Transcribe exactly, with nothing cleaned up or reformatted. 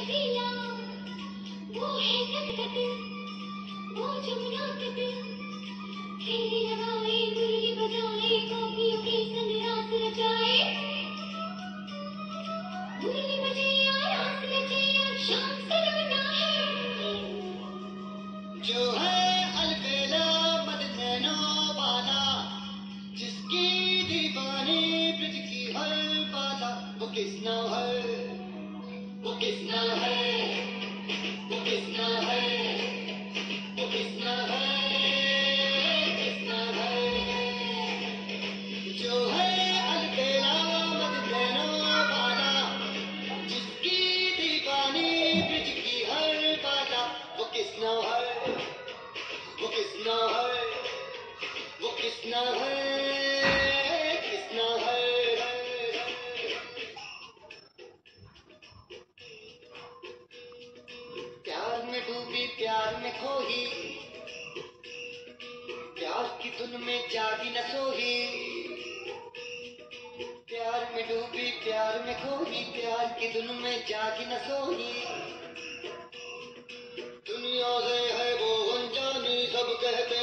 रसीला, वो है कटकट, वो जमुना तट, फेरी लगाए मुरली बजाए कॉफियों के संग रास रचाए, मुरली बजे या रास रचे या शाम सलगना है जो है अलबेला मद नैनो वाला, जिसकी दीवानी ब्रिज की हर बाला, वो किसना है, वो किसना है, वो किसना है, वो किसना है, किसना है, जो है अलबेला मद नैनो वाला, जिसकी दीवानी ब्रिज की हर बाला, वो किसना है, वो किसना है, वो किसना है, किसना है। प्यार में डूबी प्यार में खोही, प्यार की धुन में जागी न सोही, प्यार में डूबी प्यार में खोही, प्यार की धुन में जागी न सोही, दुनिया से है वो अनजानी, सब कहते